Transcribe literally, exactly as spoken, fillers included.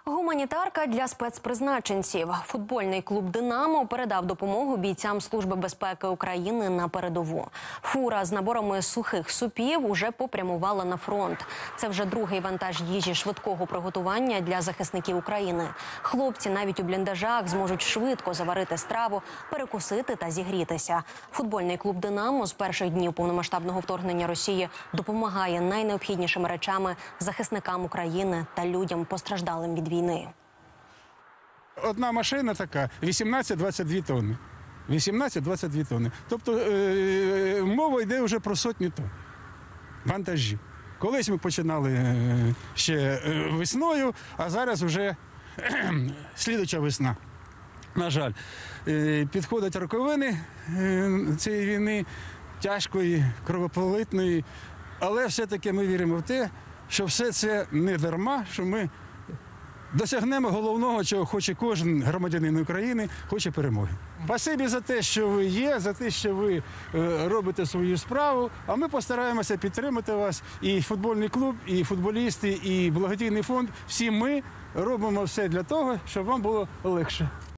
Гуманітарка для спецпризначенців. Футбольний клуб «Динамо» передав допомогу бійцям Служби безпеки України на передову. Фура з наборами сухих супів уже попрямувала на фронт. Це вже другий вантаж їжі швидкого приготування для захисників України. Хлопці навіть у бліндажах зможуть швидко заварити страву, перекусити та зігрітися. Футбольний клуб «Динамо» з перших днів повномасштабного вторгнення Росії допомагає найнеобхіднішими речами захисникам України та людям, постраждалим від війни. Одна машина така – вісімнадцять-двадцять дві тонни. вісімнадцять-двадцять дві тонни. Тобто е мова йде вже про сотні тонн вантажів. Колись ми починали е ще весною, а зараз вже слідуюча весна. На жаль, е підходять роковини е цієї війни, тяжкої, кровопролитної, але все-таки ми віримо в те, що все це не дарма, що ми досягнемо головного, чого хоче кожен громадянин України, хоче перемоги. Спасибі за те, що ви є, за те, що ви е, робите свою справу, а ми постараємося підтримати вас. І футбольний клуб, і футболісти, і благодійний фонд. Всі ми робимо все для того, щоб вам було легше.